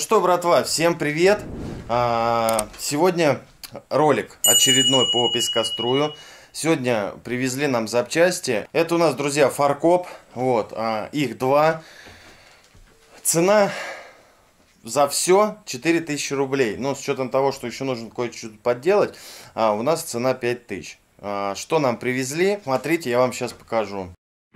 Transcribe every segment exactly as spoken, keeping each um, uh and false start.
что, братва, всем привет! А, сегодня ролик очередной по пескострую. Сегодня привезли нам запчасти. Это у нас, друзья, фаркоп. Вот, а, их два. Цена за все четыре тысячи рублей. Но с учетом того, что еще нужно кое-что подделать, а, у нас цена пять тысяч. А, что нам привезли? Смотрите, я вам сейчас покажу.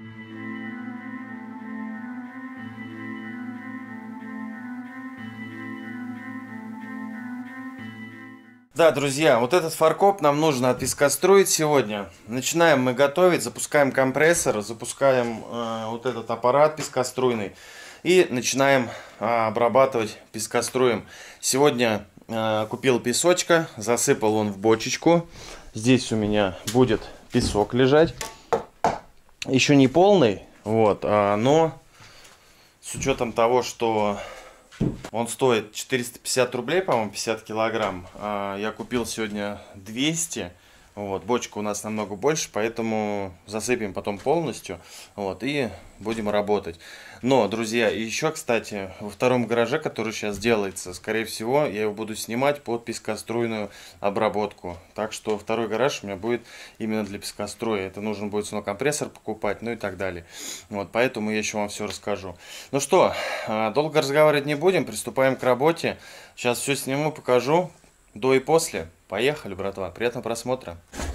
Да, друзья, вот этот фаркоп нам нужно отпескостроить сегодня. Начинаем мы готовить, запускаем компрессор, запускаем э, вот этот аппарат пескоструйный и начинаем э, обрабатывать пескоструем. Сегодня э, купил песочка, засыпал он в бочечку. Здесь у меня будет песок лежать. Еще не полный, вот, а, но с учетом того, что он стоит четыреста пятьдесят рублей, по-моему, пятьдесят килограмм. Я купил сегодня двести. Вот, бочка у нас намного больше, поэтому засыпем потом полностью. Вот, и будем работать. Но, друзья, еще, кстати, во втором гараже, который сейчас делается, скорее всего, я его буду снимать под пескоструйную обработку. Так что второй гараж у меня будет именно для пескоструя. Это нужно будет снова компрессор покупать, ну и так далее. Вот, поэтому я еще вам все расскажу. Ну что, долго разговаривать не будем, приступаем к работе. Сейчас все сниму, покажу до и после. Поехали, братва. Приятного просмотра.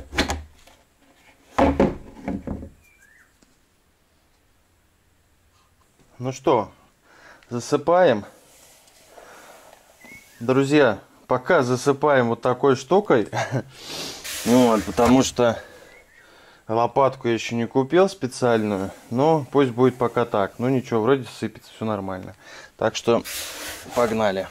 Ну что, засыпаем. Друзья, пока засыпаем вот такой штукой. Вот, потому что лопатку я еще не купил специальную. Но пусть будет пока так. Ну ничего, вроде сыпется, все нормально. Так что погнали.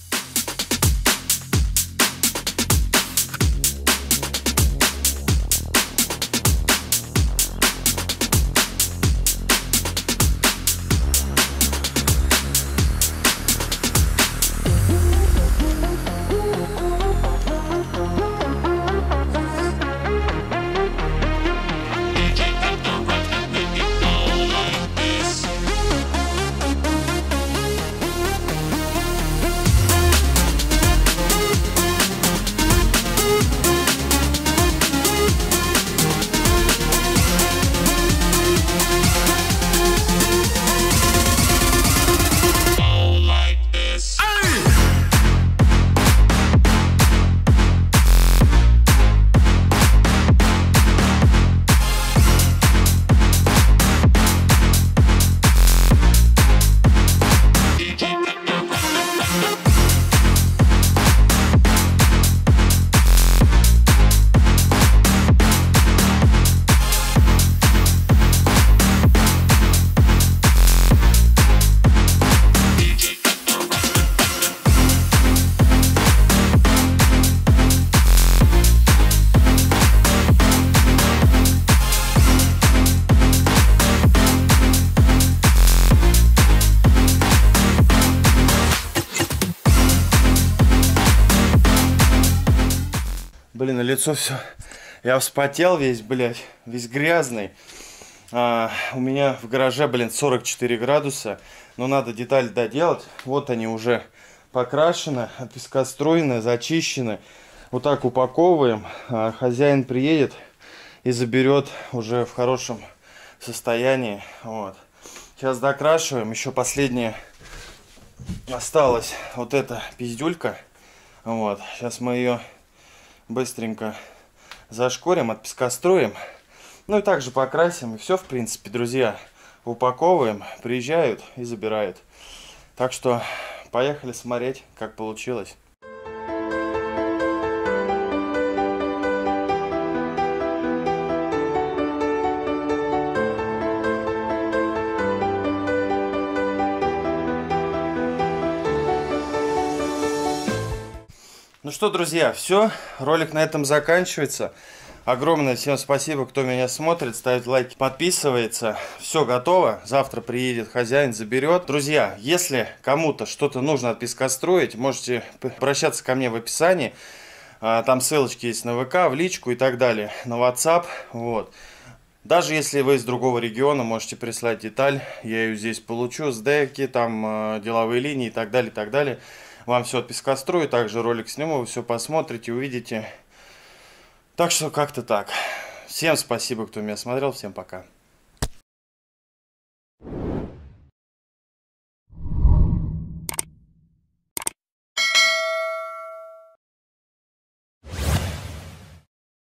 Блин, на лицо все. Я вспотел весь, блядь, весь грязный. А, у меня в гараже, блин, сорок четыре градуса. Но надо деталь доделать. Вот они уже покрашены, пескоструйные, зачищены. Вот так упаковываем. А, хозяин приедет и заберет уже в хорошем состоянии. Вот. Сейчас докрашиваем. Еще последнее осталось. Вот эта пиздюлька. Вот. Сейчас мы ее быстренько зашкорим, отпескоструем. Ну и также покрасим. И все, в принципе, друзья. Упаковываем, приезжают и забирают. Так что поехали смотреть, как получилось. Ну что, друзья, все, ролик на этом заканчивается. Огромное всем спасибо, кто меня смотрит, ставит лайки, подписывается. Все готово, завтра приедет хозяин, заберет. Друзья, если кому-то что-то нужно отпескостроить, можете обращаться ко мне в описании. Там ссылочки есть на вэ ка, в личку и так далее, на ватсап. Вот. Даже если вы из другого региона, можете прислать деталь, я ее здесь получу, с деки, там деловые линии и так далее, и так далее. Вам все отпескострою, также ролик сниму, вы все посмотрите, увидите. Так что как-то так. Всем спасибо, кто меня смотрел, всем пока.